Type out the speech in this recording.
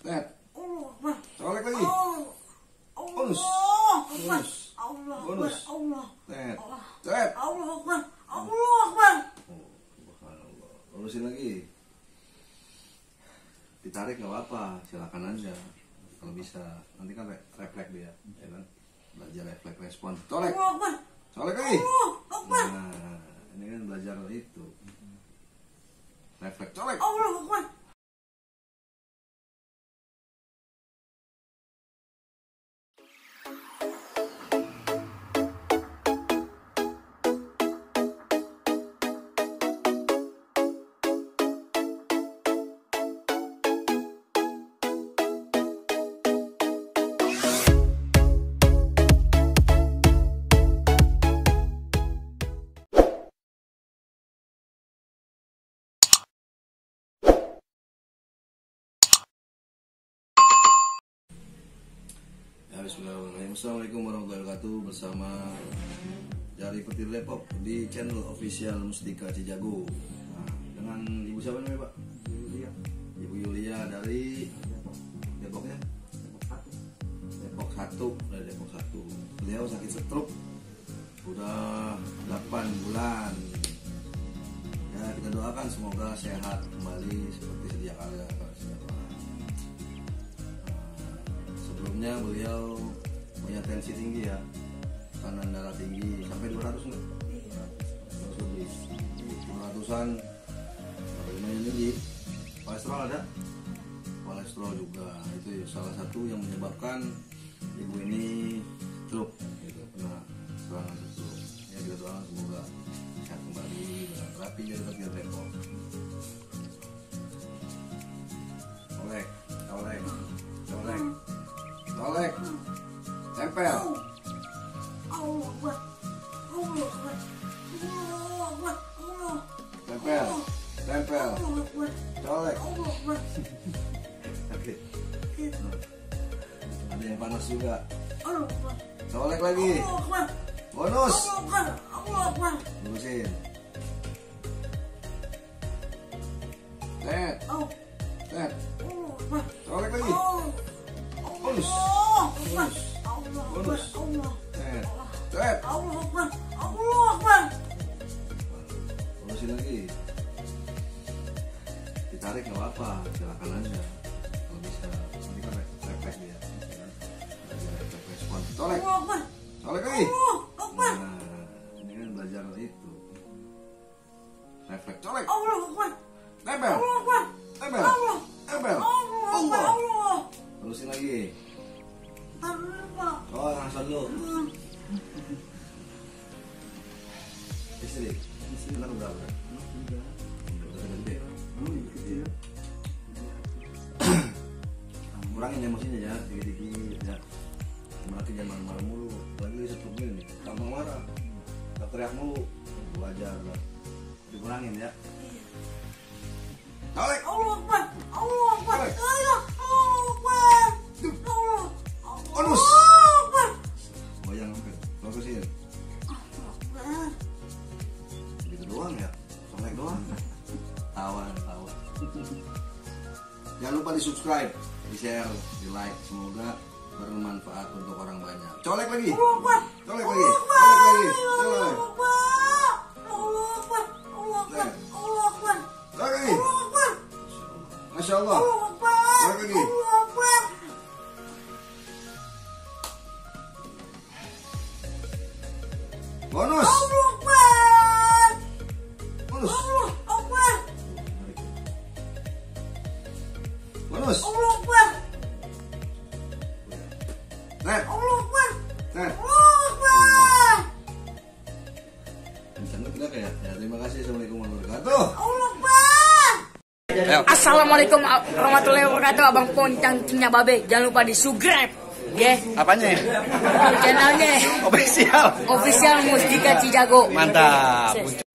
Tet. Colek lagi. Bonus. Bonus. Bonus. Tet. Tet. Bonusin lagi. Ditarik nggak apa-apa, silakan aja. Kalau bisa, nanti kan refleks dia, ya kan? Belajar refleks respon. Colek. Colek lagi. Nah, ini kan belajar itu. Refleks colek. Bismillahirrahmanirrahim. Assalamualaikum warahmatullahi wabarakatuh. Bersama dari Petir Depok di channel official Mustika Cijago. Nah, dengan ibu siapa namanya Pak? Ibu Yulia dari Depoknya? Depok 1. Dari Depok 1. Beliau sakit stroke udah 8 bulan. Ya, kita doakan semoga sehat kembali seperti sedia kala. Sebelumnya beliau punya tensi tinggi ya, tekanan darah tinggi sampai 200 enggak? 200 lebih, 200-an, lumayan tinggi. Kolesterol ada? Kolesterol juga, itu salah satu yang menyebabkan ibu ini stroke, gitu, kena serangan stroke. Ya kita doakan semoga sehat kembali, rapi jadi Petir Depok. Olek, olek, olek. Olek, tempel. Tempel, tempel. Colek. Oke. Ada yang panas juga. Colek lagi. Bonus. Bonusin. Tet. Tet. Colek lagi. Bonus. Bonus. Bonus. Tet. Tet. Bonusin lagi. Ditarik nggak apa-apa, silakan aja. Kalau bisa, nanti kan refleks dia. Refleks respon. Colek. Colek lagi. Nah, ini kan belajar itu. Refleks colek. Tempel. Tempel. Tempel. Bonusin lagi. Oh, langsung dulu. Istri, benar berapa? Udah gede. Kurangin emosinya ya, dikit-dikit ya. Lagi jangan marah mulu. Lagi setruk ini, gampang marah. Tak teriak mulu. Wajar lah. Dikurangin ya. Colek. Bonus. Goyang sampai. Fokusin. Gitu doang ya. Colek doang. Tawa. Jangan lupa di-subscribe, di-share, di-like. Semoga bermanfaat untuk orang banyak. Colek lagi. Colek lagi. Colek lagi. Colek. Colek lagi. Masya Allah. Colek lagi. Bonus. Bonus. Bonus. Net. Net. Ya, terima kasih. Assalamualaikum warahmatullahi wabarakatuh. Assalamualaikum warahmatullahi wabarakatuh. Abang Poncang Cinya Babe. Jangan lupa di subscribe. Ya. Apanya? Channelnya Official Mustika Cijago. Mantap.